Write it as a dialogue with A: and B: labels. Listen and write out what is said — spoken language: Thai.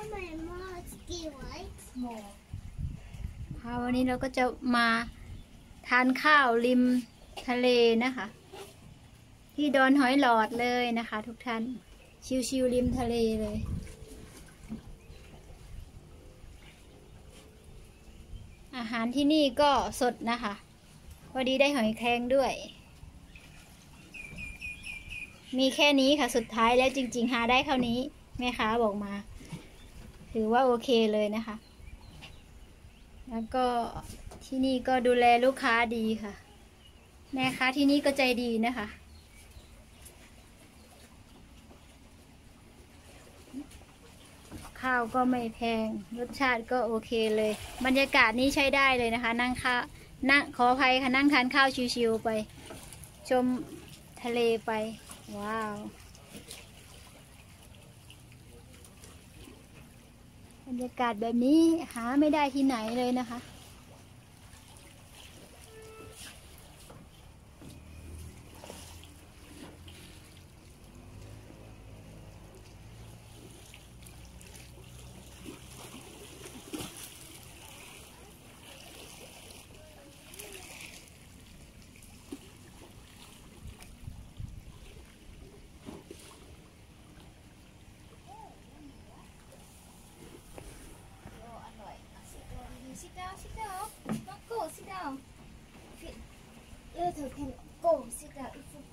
A: ค่ะวันนี้เราก็จะมาทานข้าวริมทะเลนะคะที่ดอนหอยหลอดเลยนะคะทุกท่านชิวๆริมทะเลเลยอาหารที่นี่ก็สดนะคะพอดีได้หอยแครงด้วยมีแค่นี้ค่ะสุดท้ายแล้วจริงๆหาได้เท่านี้แม่ค้าบอกมาถือว่าโอเคเลยนะคะแล้วก็ที่นี่ก็ดูแลลูกค้าดีค่ะแม่ค้าที่นี่ก็ใจดีนะคะข้าวก็ไม่แพงรสชาติก็โอเคเลยบรรยากาศนี้ใช้ได้เลยนะคะนั่งขออภัยค่ะนั่งทานข้าวชิวๆไปชมทะเลไปว้าวบรรยากาศแบบนี้หาไม่ได้ที่ไหนเลยนะคะ
B: Sit down, sit down. Don't go, sit down. You can go, sit down.